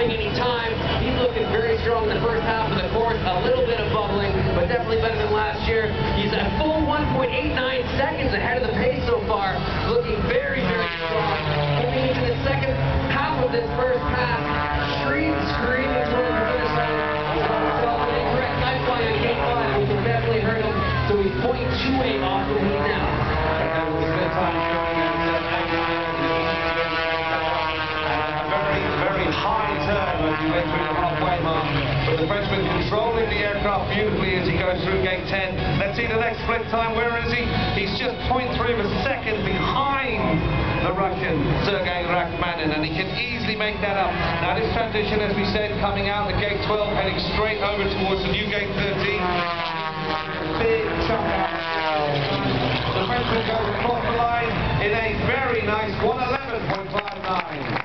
dropping any time. He's looking very strong in the first half of the course. A little bit of bubbling, but definitely better than last year. He's a full 1.89 seconds ahead of the pace so far. Looking very, very strong. Moving into the second half of this first pass. Screaming towards the finish line. An incorrect lifeline on gate 5, which will definitely hurt him. So he's 0.28 off the lead now. That was a good time showing very high turn as he went through the halfway mark, but the Frenchman controlling the aircraft beautifully as he goes through gate 10. Let's see the next split time. Where is he? He's just 0.3 of a second behind the Russian Sergei Rachmanin, and he can easily make that up. Now this transition, as we said, coming out at gate 12, heading straight over towards the new gate 13. Big chunk out. The Frenchman goes across the line in a very nice 111.59.